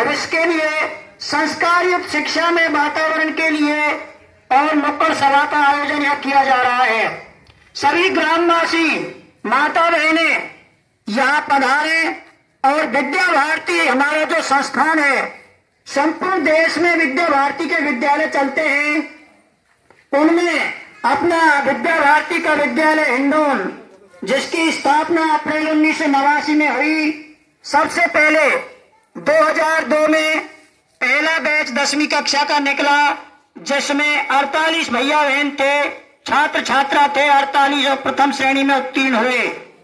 इसके लिए संस्कार युक्त शिक्षा में वातावरण के लिए और नुक्कड़ सभा का आयोजन यहाँ किया जा रहा है। सभी ग्रामवासी माता बहने यहाँ पधारे और विद्या भारती हमारा जो संस्थान है, संपूर्ण देश में विद्या भारती के विद्यालय चलते हैं, उनमें अपना विद्या भारती का विद्यालय हिंडौन, जिसकी स्थापना अप्रैल 1989 में हुई, सबसे पहले 2002 में पहला बैच 10वीं कक्षा का निकला, जिसमें 48 भैया बहन थे, छात्र छात्रा थे 48 और प्रथम श्रेणी में उत्तीर्ण हुए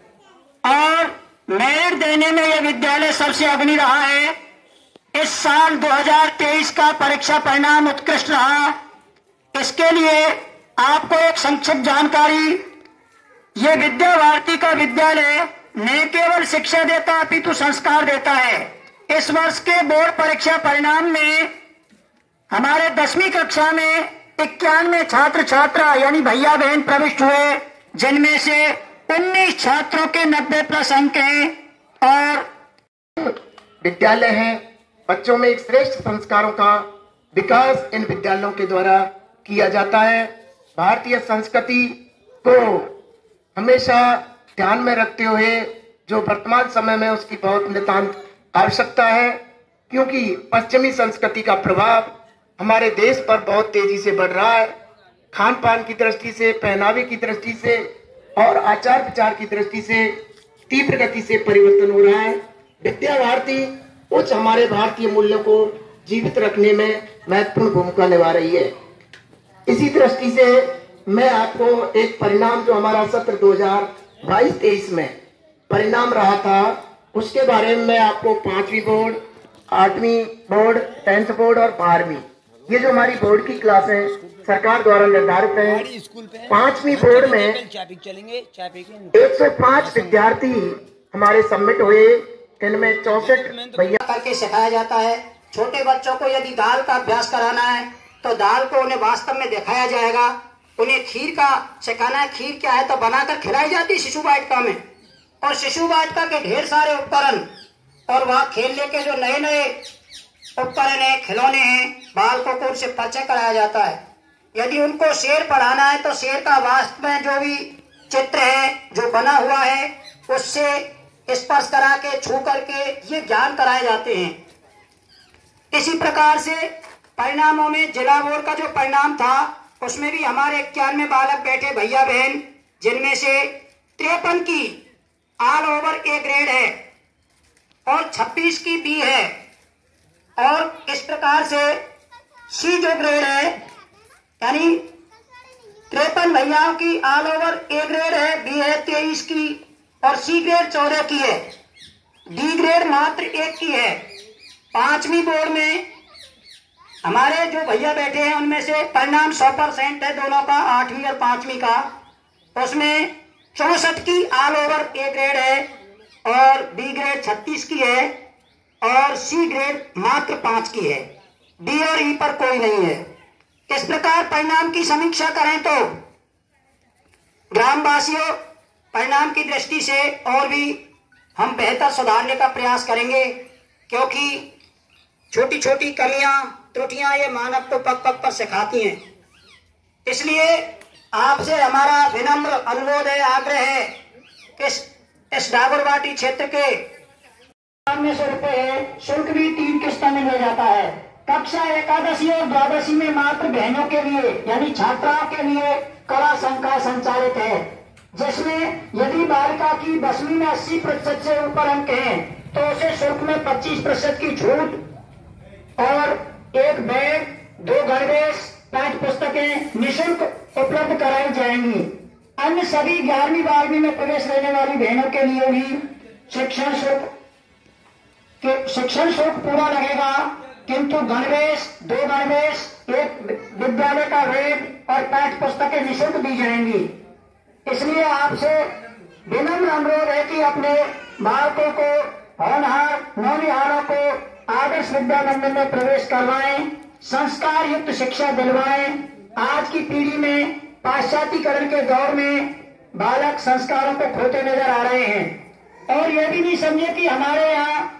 और मेरिट देने में यह विद्यालय सबसे अग्रणी रहा है। इस साल 2023 का परीक्षा परिणाम उत्कृष्ट रहा। इसके लिए आपको एक संक्षिप्त जानकारी, ये विद्या भारती का विद्यालय न केवल शिक्षा देता अपितु संस्कार देता है। इस वर्ष के बोर्ड परीक्षा परिणाम में हमारे 10वीं कक्षा में 91 छात्र छात्रा यानी भैया बहन प्रविष्ट हुए, जिनमें से 19 छात्रों के 90+ अंक हैं और विद्यालय है। बच्चों में एक श्रेष्ठ संस्कारों का विकास इन विद्यालयों के द्वारा किया जाता है। भारतीय संस्कृति को हमेशा ध्यान में रखते हुए जो वर्तमान समय में उसकी बहुत नितांत आवश्यकता है, क्योंकि पश्चिमी संस्कृति का प्रभाव हमारे देश पर बहुत तेजी से बढ़ रहा है। खान पान की दृष्टि से, पहनावे की दृष्टि से और आचार विचार की दृष्टि से तीव्र गति से परिवर्तन हो रहा है। विद्या भारती उच्च हमारे भारतीय मूल्यों को जीवित रखने में महत्वपूर्ण भूमिका निभा रही है। इसी दृष्टि से मैं आपको एक परिणाम जो हमारा सत्र 2022-23 में परिणाम रहा था, उसके बारे में मैं आपको 5वीं बोर्ड, 8वीं बोर्ड, 10th बोर्ड और 12वीं, ये जो हमारी बोर्ड की क्लास है सरकार द्वारा निर्धारित है। 5वीं बोर्ड में 105 विद्यार्थी हमारे सबमिट हुए, इनमें 64 भैया करके सिखाया जाता है। छोटे बच्चों को यदि दाल का अभ्यास कराना है तो दाल को उन्हें वास्तव में दिखाया जाएगा। उन्हें खीर का सिखाना है, खीर क्या है तो बनाकर खिलाई जाती है शिशु वाटिका में, और शिशु वाटिका के ढेर सारे उपकरण और वहाँ खेलने के जो नए नए उपकरण है, खिलौने हैं, बालकों को उनसे परिचय कराया जाता है। यदि उनको शेर पढ़ाना है तो शेर का वास्तव में जो भी चित्र है जो बना हुआ है उससे स्पर्श करा के, छू करके ये ज्ञान कराए जाते हैं। इसी प्रकार से परिणामों में जिला बोर्ड का जो परिणाम था उसमें भी हमारे 91 बालक बैठे भैया बहन, जिनमें से 53 की ऑल ओवर ए ग्रेड है और 26 की बी है, और इस प्रकार से सी जो ग्रेड है यानी 53 भैयाओं की ऑल ओवर ए ग्रेड है, बी है 23 की और सी ग्रेड 14 की है, डी ग्रेड मात्र 1 की है। 5वीं बोर्ड में हमारे जो भैया बैठे हैं उनमें से परिणाम 100% है दोनों का, 8वीं और 5वीं का। उसमें 64 की ऑल ओवर ए ग्रेड है और बी ग्रेड 36 की है और सी ग्रेड मात्र 5 की है, डी और ई पर कोई नहीं है। इस प्रकार परिणाम की समीक्षा करें तो ग्रामवासियों, परिणाम की दृष्टि से और भी हम बेहतर सुधारने का प्रयास करेंगे, क्योंकि छोटी छोटी कमियां त्रुटियां ये मानव को पग पग पर सिखाती हैं। इसलिए आपसे हमारा विनम्र अनुरोध है, आग्रह है कि इस डागरवाटी क्षेत्र के 95 रुपए है, शुल्क भी 3 किस्तों में मिल जाता है। कक्षा 11वीं और 12वीं में मात्र बहनों के लिए यानी छात्राओं के लिए कला संकाय संचालित है, जिसमें यदि बालिका की 10वीं में 80% से ऊपर अंक हैं तो उसे शुल्क में 25% की छूट और एक बैग, 2 गणवेश, 5 पुस्तकें निःशुल्क उपलब्ध कराई जाएंगी। अन्य सभी 11वीं 12वीं में प्रवेश लेने वाली बहनों के लिए भी शिक्षण शुल्क पूरा लगेगा, किंतु गणवेश, 2 गणवेश, एक विद्यालय का बैग और 5 पुस्तकें निःशुल्क दी जाएंगी। इसलिए आपसे विनम्र अनुरोध है कि अपने बालकों को, होनहार नौनिहालों को आदर्श विद्या मंदिर में प्रवेश करवाएं, संस्कार युक्त शिक्षा दिलवाएं। आज की पीढ़ी में पाश्चात्यकरण के दौर में बालक संस्कारों को खोते नजर आ रहे हैं और यह भी नहीं समझे कि हमारे यहाँ